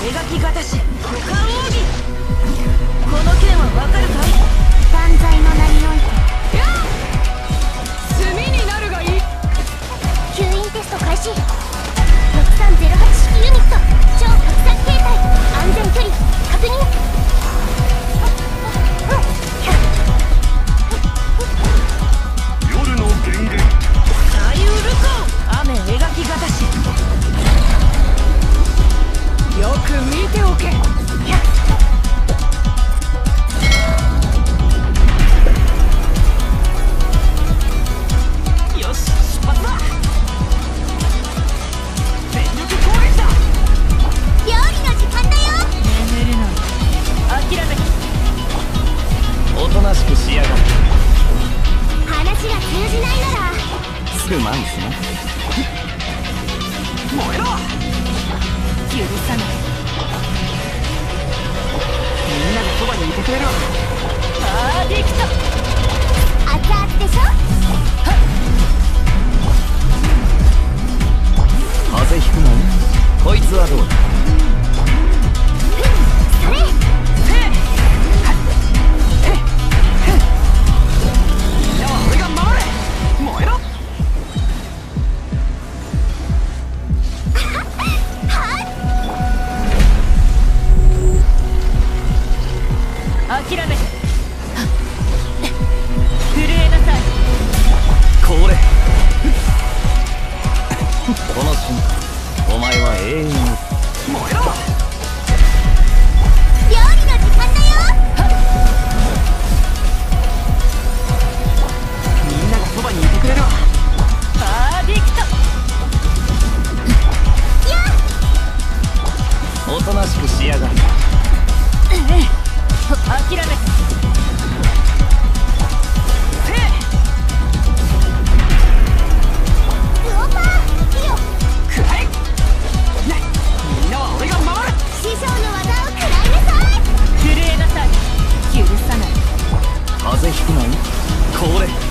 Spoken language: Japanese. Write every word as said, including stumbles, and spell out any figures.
描きがたし股間奥義。この剣はわかるかい？ 断罪の名において。 やあ、炭になるがいい。 吸引テスト開始。ろくさんゼロはち式ユニット超拡散形態安全距離確認。 夜の源源左右ルコン雨描きがたし。よく見ておけ。よし、出発だ。全力攻撃だ。 料理の時間だよ。 眠るのに諦め。 おとなしくしやがる。 話が通じないならすぐ満すな。 燃えろ。許さない。みんながそばにいてくれるわ。パーディクト。 熱々でしょ。 風邪ひくなよ。こいつはどうだ。 それ。 みんなは俺が守れ。燃えろ。諦めて。震えなさい。 これこの瞬間お前は永遠に燃えろ。 料理の時間だよ。 みんながそばにいてくれるわ。パーディクト。 やおとなしくしやがる。 諦めて。 ウオパーピヨ。 くらえ。みんなは俺が守る。 師匠の技を食らいなさい。 震えなさい。許さない。 風邪ひくなよ。これ